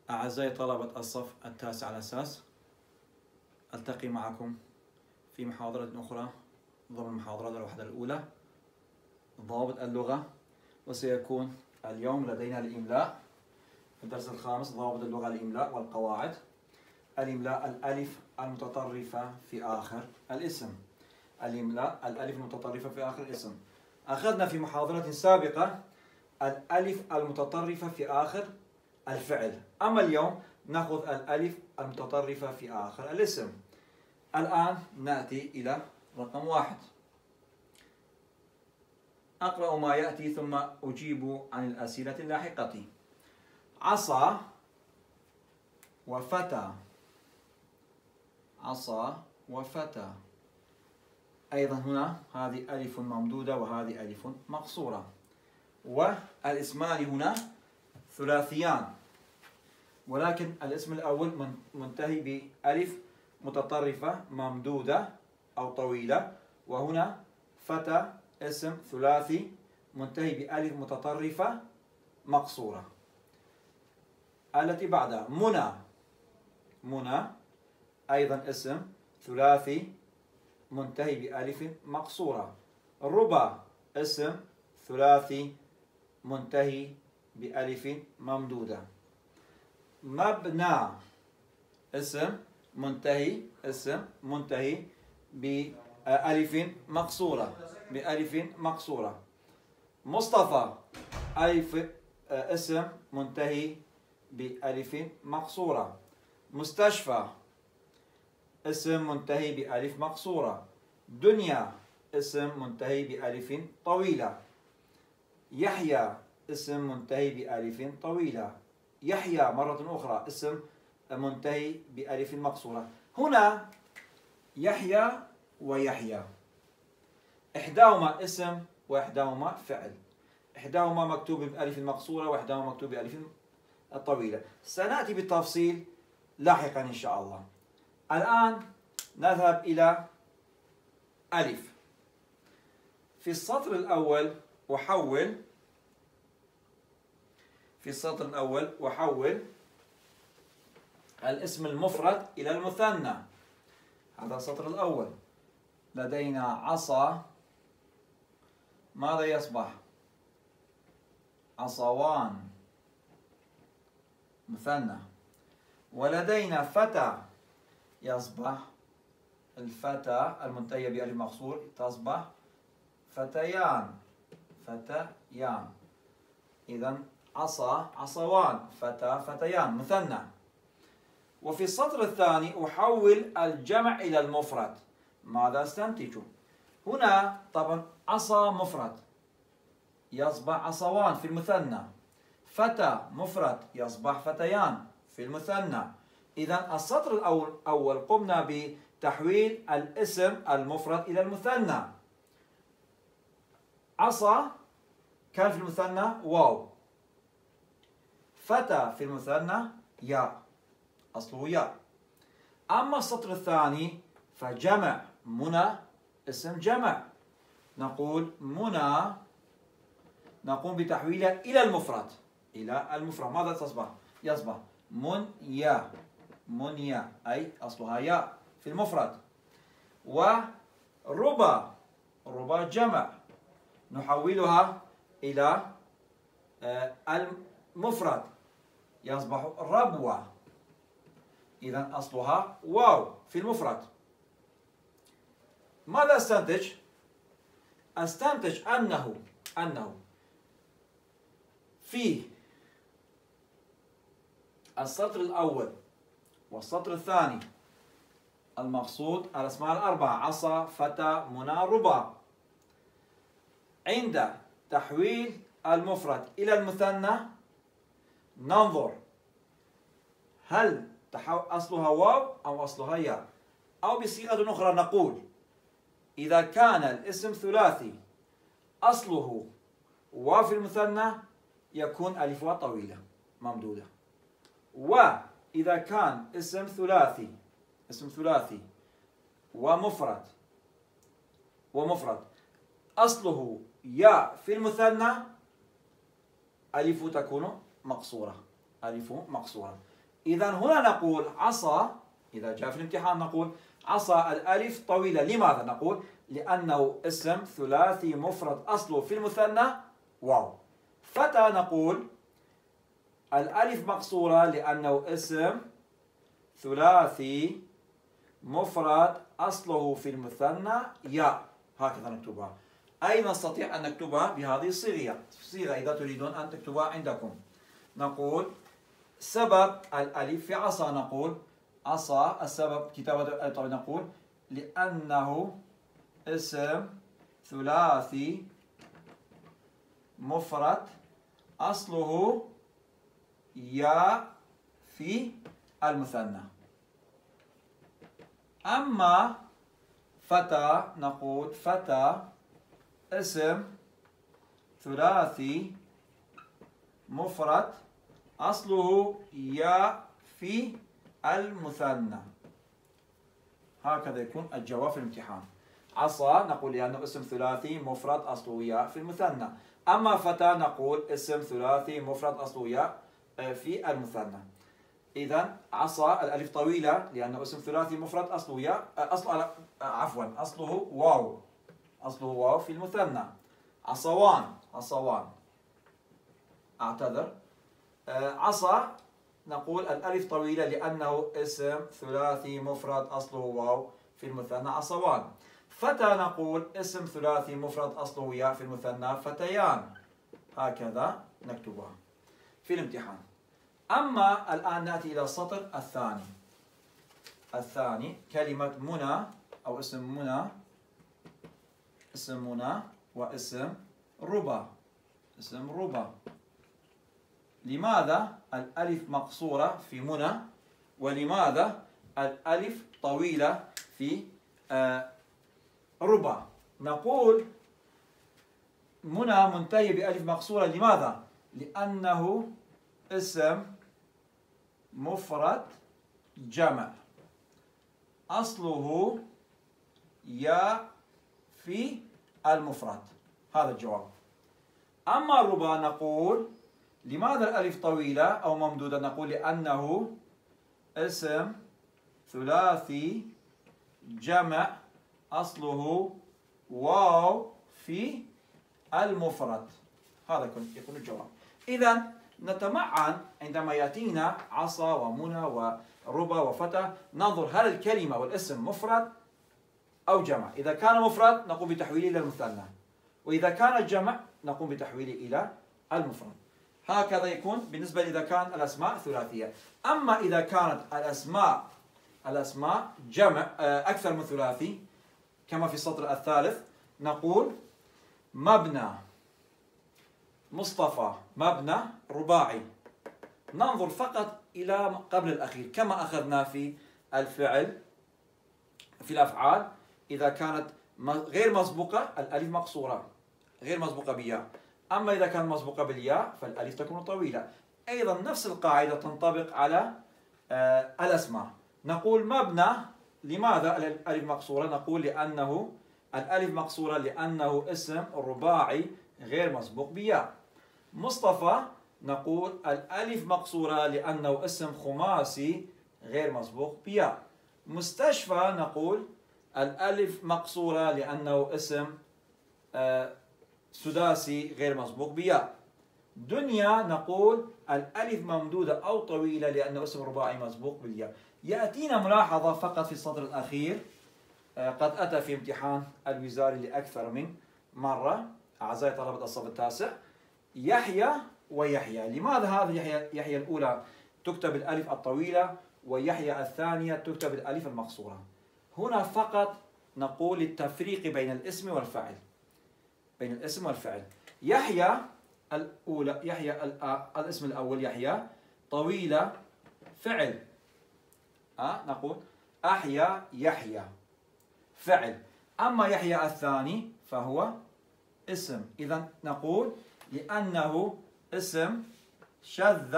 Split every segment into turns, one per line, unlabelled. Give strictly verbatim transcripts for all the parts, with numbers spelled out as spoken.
أعزائي طلبة الصف التاسع على أساس ألتقي معكم في محاضرة أخرى ضمن محاضرات الوحدة الأولى ضوابط اللغة، وسيكون اليوم لدينا الإملاء في الدرس الخامس ضوابط اللغة الإملاء والقواعد. الإملاء الألف المتطرفة في آخر الاسم. الإملاء الألف المتطرفة في آخر الاسم. أخذنا في محاضرة سابقة الألف المتطرفة في آخر الفعل، أما اليوم نأخذ الألف المتطرفة في آخر الاسم. الآن نأتي إلى رقم واحد. أقرأ ما يأتي ثم أجيب عن الأسئلة اللاحقة. عصا وفتى. عصا وفتى. أيضا هنا هذه ألف ممدودة وهذه ألف مقصورة، والاسمان هنا ثلاثيان، ولكن الاسم الأول منتهي بألف متطرفة ممدودة أو طويلة، وهنا فتى اسم ثلاثي منتهي بألف متطرفة مقصورة. التي بعدها منى. منى أيضا اسم ثلاثي منتهي بألف مقصورة. ربا اسم ثلاثي منتهي بألف ممدودة. مبنى اسم منتهي اسم منتهي بألف مقصورة بألف مقصورة. مصطفى ألف اسم منتهي بألف مقصورة. مستشفى اسم منتهي بألف مقصورة. دنيا اسم منتهي بألف طويلة. يحيى اسم منتهي بألف طويلة. يحيى مرة أخرى اسم منتهي بألف مقصورة. هنا يحيى ويحيى، إحداهما اسم وإحداهما فعل، إحداهما مكتوب بألف مقصورة وإحداهما مكتوب بألف طويلة. سنأتي بالتفصيل لاحقا إن شاء الله. الآن نذهب إلى ألف. في السطر الأول أحول في السطر الأول أحول الاسم المفرد إلى المثنى. هذا السطر الأول. لدينا عصا، ماذا يصبح؟ عصوان مثنى. ولدينا فتى، يصبح الفتى المنتهية بألف مقصور تصبح فتيان فتيان. إذا عصا عصوان، فتى فتيان مثنى. وفي السطر الثاني أحول الجمع إلى المفرد. ماذا استنتج؟ هنا طبعا عصا مفرد يصبح عصوان في المثنى، فتى مفرد يصبح فتيان في المثنى. إذا السطر الأول قمنا بتحويل الاسم المفرد إلى المثنى. عصا كان في المثنى واو، فتى في المثنى ياء، أصله ياء. أما السطر الثاني فجمع، منى اسم جمع، نقول منى، نقوم بتحويلها إلى المفرد إلى المفرد. ماذا تصبح؟ يصبح منيا منيا، أي أصلها ياء في المفرد. وربا، ربا جمع، نحولها إلى المفرد يصبح ربوة، إذا أصلها واو في المفرد. ماذا استنتج؟ استنتج أنه أنه في السطر الأول والسطر الثاني المقصود الأسماء الأربعة عصا فتى منى ربا، عند تحويل المفرد إلى المثنى ننظر هل أصلها واو أو أصلها ياء، أو بصيغة أخرى نقول إذا كان الاسم ثلاثي أصله واو في المثنى يكون ألفها طويلة ممدودة. وإذا كان اسم ثلاثي اسم ثلاثي ومفرد ومفرد أصله ياء في المثنى ألف تكون مقصورة ألف مقصورة. إذا هنا نقول عصا، إذا جاء في الامتحان نقول عصا الألف طويلة. لماذا؟ نقول لأنه اسم ثلاثي مفرد أصله في المثنى واو. فتى نقول الألف مقصورة لأنه اسم ثلاثي مفرد أصله في المثنى ياء. هكذا نكتبها. أي نستطيع أن نكتبها بهذه الصيغة صيغة إذا تريدون أن تكتبها عندكم. نقول سبب الألف في عصا، نقول عصا السبب كتابة الألف طبعا نقول لأنه اسم ثلاثي مفرد أصله ياء في المثنى. أما فتى نقول فتى اسم ثلاثي مفرد أصله ياء في المثنى. هكذا يكون الجواب في الامتحان. عصا نقول لأنه اسم ثلاثي مفرد أصله ياء في المثنى. أما فتى نقول اسم ثلاثي مفرد أصله ياء في المثنى. إذا عصا الألف طويلة لأنه اسم ثلاثي مفرد أصله ياء أصله عفوا أصله واو أصله واو في المثنى. عصوان عصوان أعتذر عصا نقول الألف طويلة لأنه اسم ثلاثي مفرد أصله واو في المثنى عصوان. فتى نقول اسم ثلاثي مفرد أصله ياء في المثنى فتيان. هكذا نكتبها في الامتحان. أما الآن نأتي إلى السطر الثاني. الثاني كلمة منى أو اسم منى، اسم منى واسم ربا. اسم ربا. لماذا الألف مقصورة في منى ولماذا الألف طويلة في آه ربا؟ نقول منى منتهي بألف مقصورة. لماذا؟ لأنه اسم مفرد جمع أصله ياء في المفرد. هذا الجواب. أما ربا نقول لماذا الألف طويلة أو ممدودة؟ نقول لأنه اسم ثلاثي جمع أصله واو في المفرد. هذا يكون الجواب. إذا نتمعن عندما يأتينا عصا ومنى وربا وفتى ننظر هل الكلمة والاسم مفرد أو جمع. إذا كان مفرد نقوم بتحويله إلى المثنى، وإذا كان الجمع نقوم بتحويله إلى المفرد. هكذا يكون بالنسبة إذا كان الأسماء ثلاثية. أما إذا كانت الأسماء الأسماء جمع أكثر من ثلاثي كما في السطر الثالث نقول مبنى مصطفى مبنى رباعي. ننظر فقط إلى قبل الأخير كما أخذنا في الفعل في الأفعال. إذا كانت غير مسبوقة الألف مقصورة غير مسبوقة بياء. أما إذا كانت مسبوقة بالياء فالألف تكون طويلة. أيضا نفس القاعدة تنطبق على آه الأسماء. نقول مبنى لماذا الألف مقصورة؟ نقول لأنه الألف مقصورة لأنه اسم رباعي غير مسبوق بياء. مصطفى نقول الألف مقصورة لأنه اسم خماسي غير مسبوق بياء. مستشفى نقول الألف مقصورة لأنه اسم آه سداسي غير مسبوق بياء. دنيا نقول الألف ممدودة أو طويلة لأنه اسم رباعي مسبوق بالياء. يأتينا ملاحظة فقط في السطر الأخير قد أتى في امتحان الوزاري لأكثر من مرة أعزائي طلبة الصف التاسع. يحيى ويحيى. لماذا هذا يحيى يحيى الأولى تكتب الألف الطويلة ويحيى الثانية تكتب الألف المقصورة؟ هنا فقط نقول التفريق بين الاسم والفعل بين الاسم والفعل. يحيى الأولى يحيى الاسم الأول يحيى طويلة فعل. أه؟ نقول أحيا يحيى فعل. أما يحيى الثاني فهو اسم. إذا نقول لأنه اسم شذ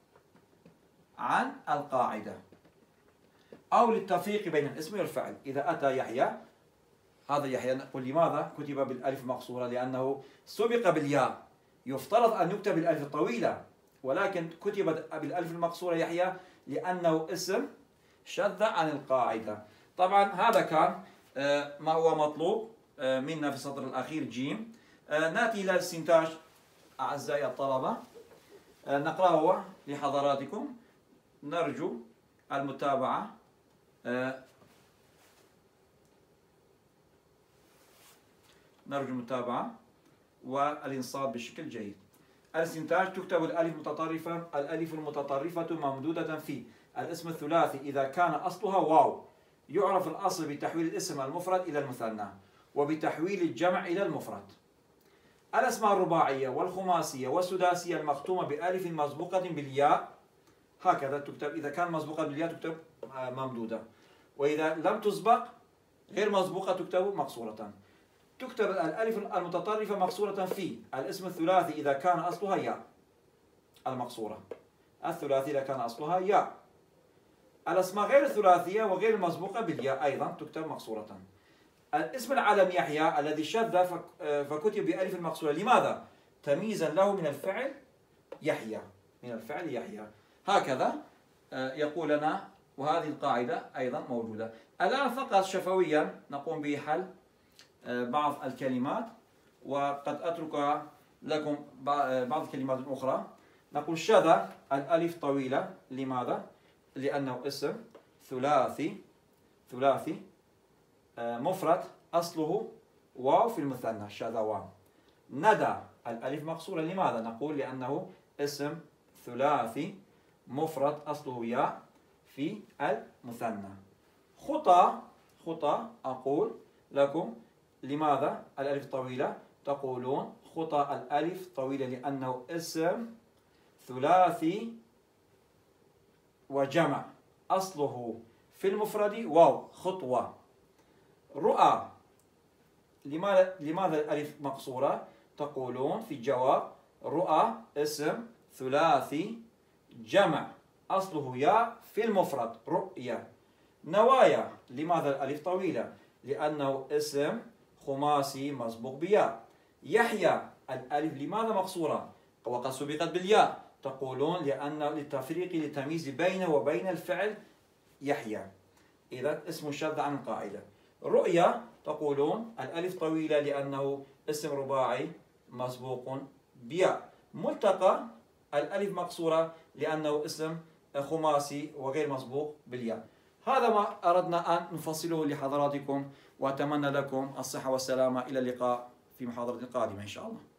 عن القاعدة أو للتفريق بين الاسم والفعل. إذا أتى يحيى هذا يحيى نقول لماذا كتب بالألف مقصورة؟ لأنه سبق بالياء. يفترض أن يكتب بالألف الطويلة ولكن كتب بالألف المقصورة يحيى لأنه اسم شذ عن القاعدة. طبعا هذا كان ما هو مطلوب منا في السطر الأخير جيم. نأتي إلى الاستنتاج أعزائي الطلبة، نقرأه لحضراتكم، نرجو المتابعة نرجو المتابعة والإنصات بشكل جيد. الاستنتاج: تكتب الألف متطرفة الألف المتطرفة ممدودة في الاسم الثلاثي إذا كان أصلها واو. يعرف الأصل بتحويل الاسم المفرد إلى المثنى وبتحويل الجمع إلى المفرد. الأسماء الرباعية والخماسية والسداسية المختومة بألف مسبوقة بالياء هكذا تكتب، إذا كان مسبوقة بالياء تكتب ممدودة، وإذا لم تسبق غير مسبوقة تكتب مقصورة. تكتب الألف المتطرفة مقصورة في الاسم الثلاثي إذا كان أصلها ياء المقصورة، الثلاثي إذا كان أصلها ياء. الأسماء غير الثلاثية وغير المسبوقة بالياء أيضا تكتب مقصورة. الاسم العلم يحيى الذي شذ فكتب بألف المقصورة، لماذا؟ تمييزا له من الفعل يحيى، من الفعل يحيى. هكذا يقول لنا، وهذه القاعدة أيضا موجودة. الآن فقط شفويا نقوم بحل بعض الكلمات، وقد أترك لكم بعض الكلمات الأخرى. نقول شذ الألف طويلة، لماذا؟ لأنه اسم ثلاثي ثلاثي مفرد أصله واو في المثنى، شذوان. ندى الألف مقصورة، لماذا؟ نقول لأنه اسم ثلاثي مفرد أصله ياء في المثنى. خطى خطى أقول لكم لماذا الألف طويلة؟ تقولون خطى الألف طويلة لأنه اسم ثلاثي وجمع أصله في المفرد واو، خطوة. رؤى لماذا لماذا الألف مقصورة؟ تقولون في الجواب رؤى اسم ثلاثي جمع أصله ياء في المفرد رؤيا. نوايا لماذا الألف طويلة؟ لأنه اسم خماسي مسبوق بياء. يحيى الألف لماذا مقصورة وقد سبقت بالياء؟ تقولون لأن للتفريق للتمييز بينه وبين الفعل يحيى، إذا اسم شذ عن القاعدة. رؤيا تقولون الألف طويلة لأنه اسم رباعي مسبوق بياء. ملتقى الألف مقصورة لأنه اسم خماسي وغير مسبوق بالياء. هذا ما أردنا أن نفصله لحضراتكم، وأتمنى لكم الصحة والسلامة. إلى اللقاء في محاضرة قادمة إن شاء الله.